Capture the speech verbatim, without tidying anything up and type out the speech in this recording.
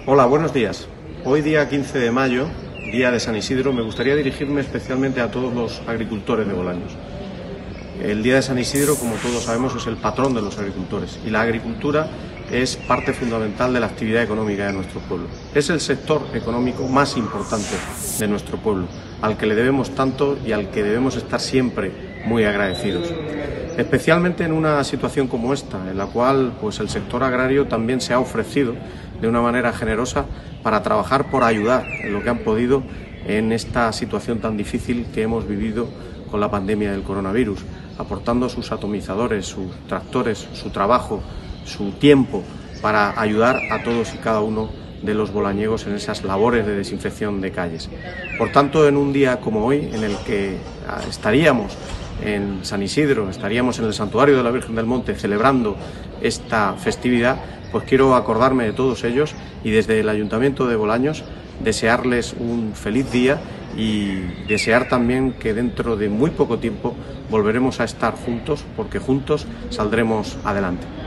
Hola, buenos días. Hoy día quince de mayo, día de San Isidro, me gustaría dirigirme especialmente a todos los agricultores de Bolaños. El día de San Isidro, como todos sabemos, es el patrón de los agricultores y la agricultura es parte fundamental de la actividad económica de nuestro pueblo. Es el sector económico más importante de nuestro pueblo, al que le debemos tanto y al que debemos estar siempre muy agradecidos. Especialmente en una situación como esta, en la cual pues, el sector agrario también se ha ofrecido de una manera generosa para trabajar por ayudar en lo que han podido en esta situación tan difícil que hemos vivido con la pandemia del coronavirus, aportando sus atomizadores, sus tractores, su trabajo, su tiempo para ayudar a todos y cada uno de los bolañegos en esas labores de desinfección de calles. Por tanto, en un día como hoy, en el que estaríamos en San Isidro, estaríamos en el Santuario de la Virgen del Monte celebrando esta festividad, pues quiero acordarme de todos ellos y desde el Ayuntamiento de Bolaños desearles un feliz día y desear también que dentro de muy poco tiempo volveremos a estar juntos, porque juntos saldremos adelante.